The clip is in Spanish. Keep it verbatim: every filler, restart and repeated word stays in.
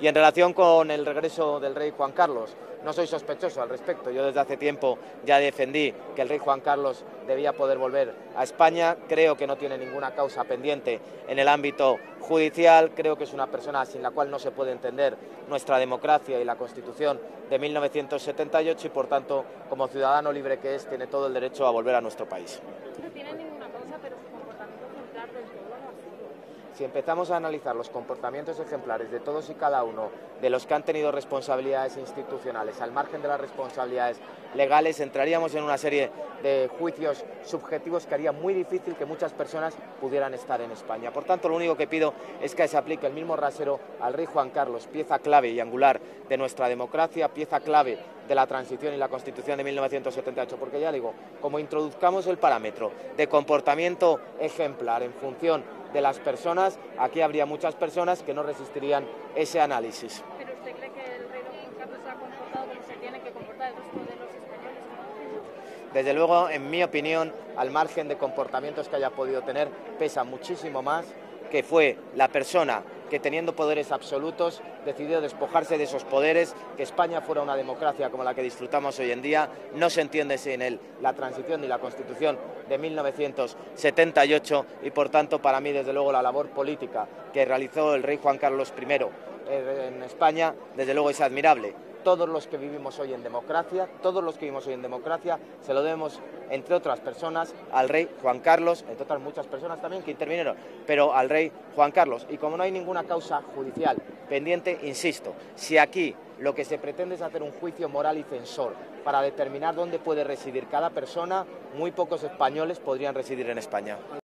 Y en relación con el regreso del rey Juan Carlos, no soy sospechoso al respecto. Yo desde hace tiempo ya defendí que el rey Juan Carlos debía poder volver a España. Creo que no tiene ninguna causa pendiente en el ámbito judicial. Creo que es una persona sin la cual no se puede entender nuestra democracia y la Constitución de mil novecientos setenta y ocho y, por tanto, como ciudadano libre que es, tiene todo el derecho a volver a nuestro país. No tiene ninguna causa, pero su comportamiento ejemplar del todo no ha sido. Si empezamos a analizar los comportamientos ejemplares de todos y cada uno de los que han tenido responsabilidades institucionales, al margen de las responsabilidades legales, entraríamos en una serie de juicios subjetivos que haría muy difícil que muchas personas pudieran estar en España. Por tanto, lo único que pido es que se aplique el mismo rasero al rey Juan Carlos, pieza clave y angular de nuestra democracia, pieza clave de la transición y la Constitución de mil novecientos setenta y ocho, porque ya digo, como introduzcamos el parámetro de comportamiento ejemplar en función de las personas, aquí habría muchas personas que no resistirían ese análisis. ¿Pero usted cree que el rey Juan Carlos se ha comportado como se tiene que comportar el resto de los españoles? Desde luego, en mi opinión, al margen de comportamientos que haya podido tener, pesa muchísimo más que fue la persona que, teniendo poderes absolutos, decidió despojarse de esos poderes, que España fuera una democracia como la que disfrutamos hoy en día. No se entiende sin él la transición ni la Constitución de mil novecientos setenta y ocho y, por tanto, para mí, desde luego, la labor política que realizó el rey Juan Carlos primero en España, desde luego, es admirable. Todos los que vivimos hoy en democracia, todos los que vivimos hoy en democracia, se lo debemos, entre otras personas, al rey Juan Carlos, entre otras muchas personas también que intervinieron, pero al rey Juan Carlos. Y como no hay ninguna causa judicial pendiente, insisto, si aquí lo que se pretende es hacer un juicio moral y censor para determinar dónde puede residir cada persona, muy pocos españoles podrían residir en España.